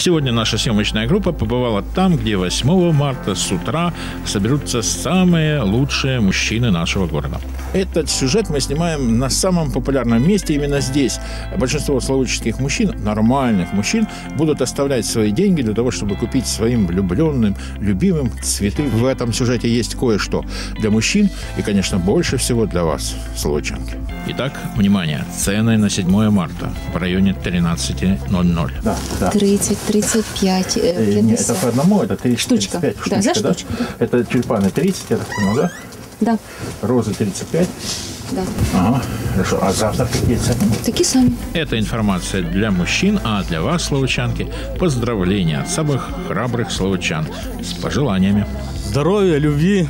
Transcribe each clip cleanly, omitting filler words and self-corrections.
Сегодня наша съемочная группа побывала там, где 8 марта с утра соберутся самые лучшие мужчины нашего города. Этот сюжет мы снимаем на самом популярном месте, именно здесь. Большинство славутческих мужчин, нормальных мужчин, будут оставлять свои деньги для того, чтобы купить своим влюбленным, любимым цветы. В этом сюжете есть кое-что для мужчин и, конечно, больше всего для вас, славутчанки. Итак, внимание, цены на 7 марта в районе 13:00. Да. 30, 35, 50. Нет, это по одному, это 30, штучка. 35 штучка, да, за штучку. Да? Это тюльпаны 30, я так понял, да? Да. Розы 35. Да. Ага, хорошо. А завтра какие цены? Такие сами. Это информация для мужчин, а для вас, славутчанки, поздравления от самых храбрых славутчан с пожеланиями. Здоровья, любви,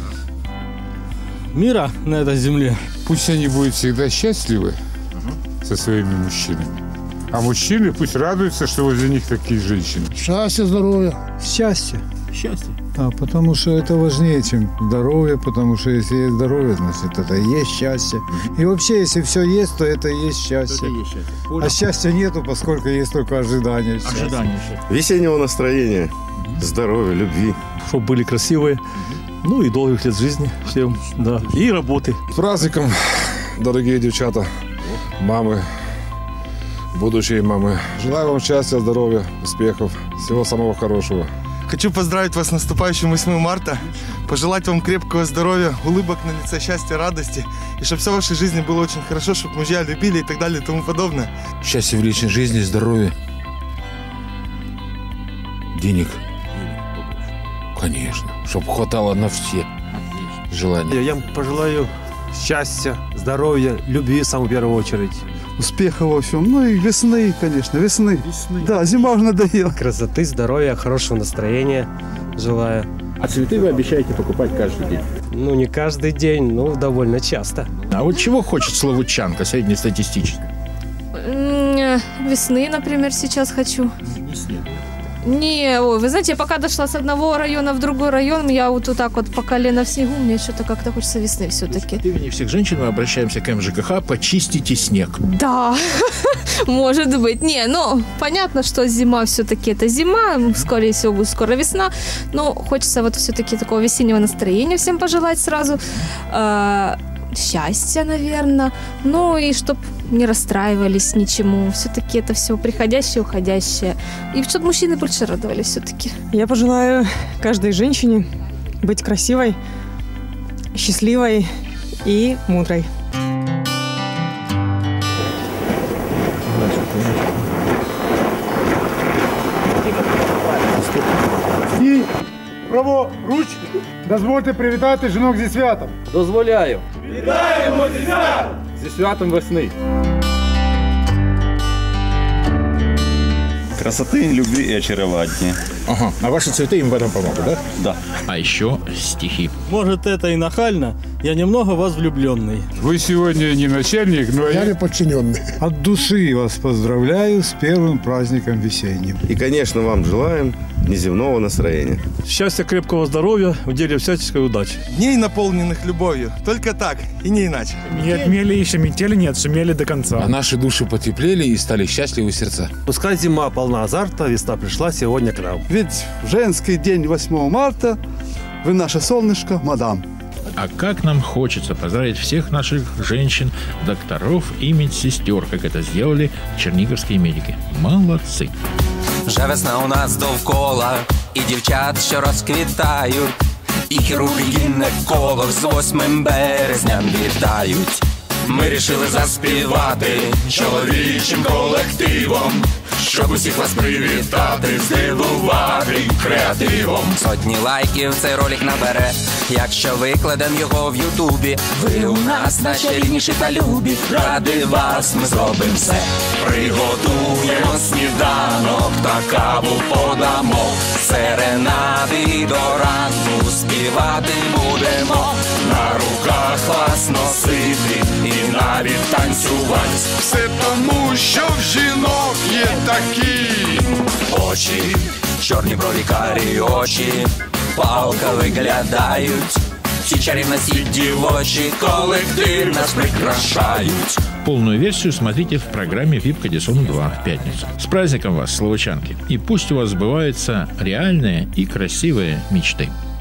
мира на этой земле. Пусть они будут всегда счастливы со своими мужчинами. А мужчины пусть радуются, что возле них такие женщины. Счастья, здоровья. Счастье. Счастье. Да, потому что это важнее, чем здоровье, потому что если есть здоровье, значит, это и есть счастье. И вообще, если все есть, то это и есть счастье. А счастья нету, поскольку есть только ожидание. Ожидание. Весеннего настроения, здоровья, любви. Чтобы были красивые, ну и долгих лет жизни всем, да, и работы. С праздником, дорогие девчата, мамы, будущие мамы. Желаю вам счастья, здоровья, успехов, всего самого хорошего. Хочу поздравить вас с наступающим 8 марта, пожелать вам крепкого здоровья, улыбок на лице, счастья, радости, и чтобы все в вашей жизни было очень хорошо, чтобы мужья любили и так далее и тому подобное. Счастья в личной жизни, здоровья, денег. Конечно, чтобы хватало на все желания. Я пожелаю счастья, здоровья, любви в самую первую очередь. Успеха во всем. Ну и весны, конечно, весны. Да, зима уже надоела. Красоты, здоровья, хорошего настроения желаю. А цветы вы обещаете покупать каждый день? Ну, не каждый день, но довольно часто. А вот чего хочет славутчанка среднестатистически? Весны, например, сейчас хочу. Не, ой, вы знаете, я пока дошла с одного района в другой район, я вот так вот по колено в снегу, мне что-то как-то хочется весны все-таки. От имени всех женщин мы обращаемся к МЖКХ, почистите снег. Да, может быть. Не, ну, понятно, что зима все-таки это зима, скорее всего, будет скоро весна, но хочется вот все-таки такого весеннего настроения всем пожелать сразу. Счастья, наверное. Ну и чтоб не расстраивались ничему. Все-таки это все приходящее, уходящее. И чтобы мужчины больше радовались все-таки. Я пожелаю каждой женщине быть красивой, счастливой и мудрой. І праворуч дозвольте привітати жінок зі святом. Дозволяю. Вітаємо зі святом! Зі святом весни. Красоты, любви и очарования. Ага, а ваши цветы им в этом помогут, да? Да. А еще стихи. Может, это и нахально, я немного вас влюбленный. Вы сегодня не начальник, но Я не подчиненный. От души вас поздравляю с первым праздником весенним. И, конечно, вам желаем неземного настроения. Счастья, крепкого здоровья, в деле всяческой удачи. Дней, наполненных любовью, только так и не иначе. Не отмели еще метели, не отшумели до конца. А наши души потеплели и стали счастливы сердца. Пускай зима полна азарта, весна пришла сегодня к нам. Ведь в женский день 8 марта вы наше солнышко, мадам. А как нам хочется поздравить всех наших женщин, докторов и медсестер, как это сделали черниговские медики. Молодцы! Вже весна у нас довкола, і дівчат, що розквітають, і хірурги гінеколог з 8 березням вітають. Ми рішили заспівати чоловічим колективом, щоб усіх вас привітати, здивувати креативом. Сотні лайків цей ролик набере, якщо викладем його в Ютубі. Ви у нас найчарівніші та любі, ради вас ми зробимо все. Приготуємо сніданок та каву подамо, серенади до ранку співати будемо. На руках вас носити і навіть танцювати. Все тому, що в жінок є такі очі, чорні брові, карі очі, палка виглядають, ці чарівності дівочі колектив нас прикрашають. Полную версию смотрите в программе VIP Кадисон 2 в пятницу. С праздником вас, словачанки! И пусть у вас сбываются реальные и красивые мечты.